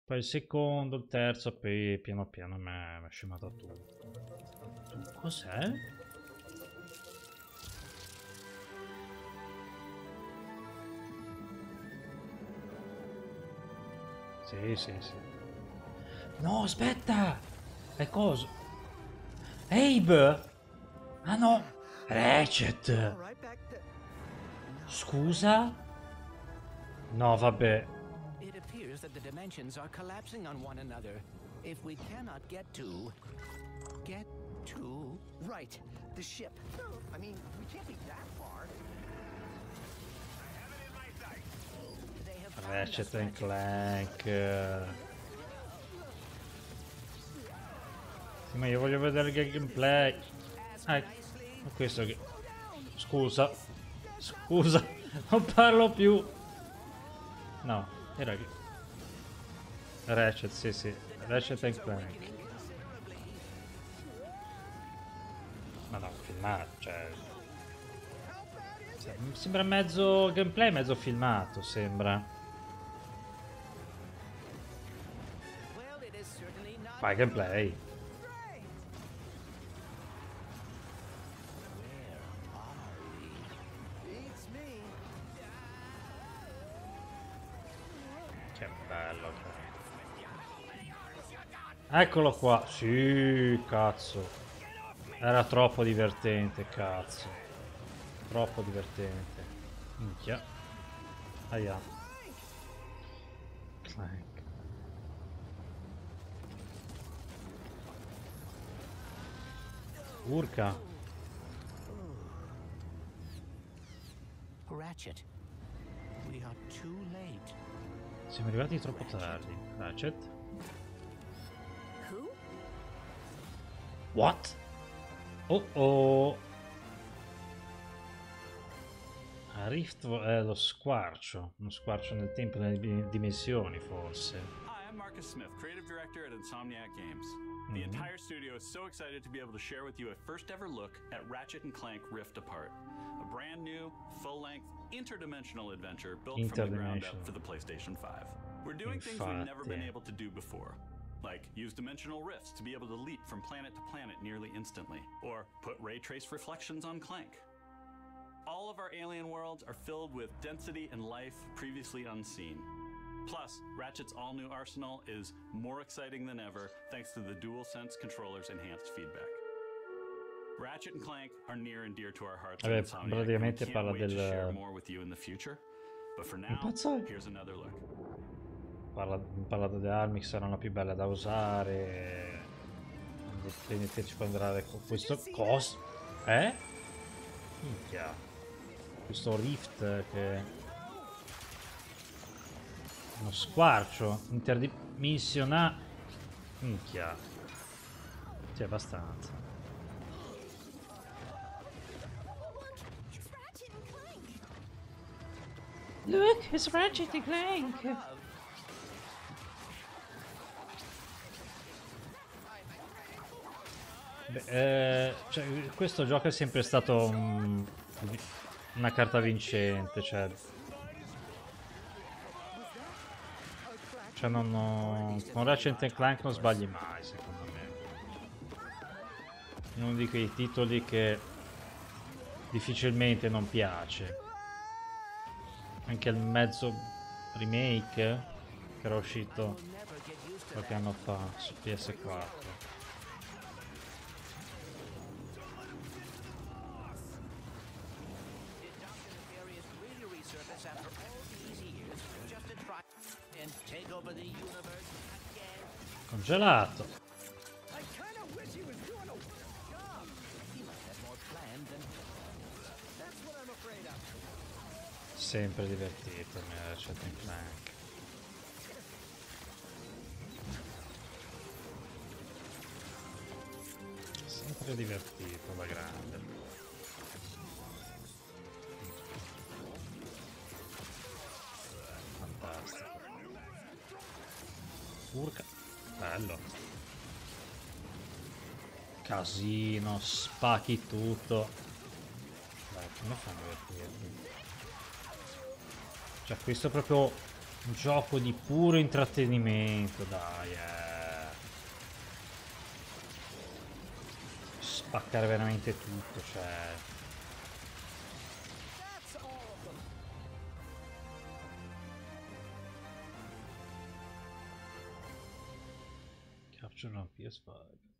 Poi il secondo, il terzo, poi piano piano mi è scemato tutto. Cos'è? Sì, sì, sì. No, aspetta! È cosa? Abe! Ah no! Ratchet! Scusa? No, vabbè. It appears that the dimensions are collapsing on one another. If we cannot get to... Right, the ship. I mean, we can't be that far. They have found us, Ratchet and Clank. Sì, ma io voglio vedere il gameplay. Questo che... Scusa. Scusa. Non parlo più. No, era che... Ratchet, sì, sì. Ratchet and Clank. Ma no, filmato, cioè... Sembra mezzo gameplay, mezzo filmato, sembra. Vai, gameplay. Che bello. Eccolo qua. Sì, cazzo. Era troppo divertente, cazzo. Troppo divertente. Minchia. Aia. Clank. Urca. Ratchet, we are too late. Siamo arrivati troppo tardi. Ratchet. Who? What? Oh oh. Rift è lo squarcio. Uno squarcio nel tempo e nelle dimensioni, forse. Hi, I'm Marcus Smith, creative director at Insomniac Games. The entire studio is so excited to be able to share with you a first ever look at Ratchet and Clank Rift Apart, a brand new, full-length, interdimensional adventure built from the ground up for the PlayStation 5. We're doing things we've never been able to do before, like use dimensional rifts to be able to leap from planet to planet nearly instantly, or put ray trace reflections on Clank. All of our alien worlds are filled with density and life previously unseen. Plus, Ratchet's all-new arsenal is more exciting than ever thanks to the DualSense controller's enhanced feedback. Ratchet and Clank are near and dear to our hearts. Vabbè, praticamente parla del... But for now, here's another look. Parla delle armi che saranno più belle da usare. Indipendente ci può andare con questo coso. Minchia. Questo Rift che... Uno squarcio interdimensionale. Minchia. Sì, abbastanza. Look, it's Ratchet and Clank. Beh, cioè, questo gioco è sempre stato una carta vincente, cioè con Ratchet Clank non sbagli mai, secondo me. Uno di quei titoli che difficilmente non piace. Anche il mezzo remake che era uscito qualche anno fa su PS4. Congelato. Sempre divertito Ratchet and Clank. Sempre divertito da grande. Fantastico. Urca. Bello. Casino, spacchi tutto. Dai, come fanno a divertirmi? Cioè, questo è proprio Un gioco di puro intrattenimento, dai, spaccare veramente tutto, cioè. Capture on PS5.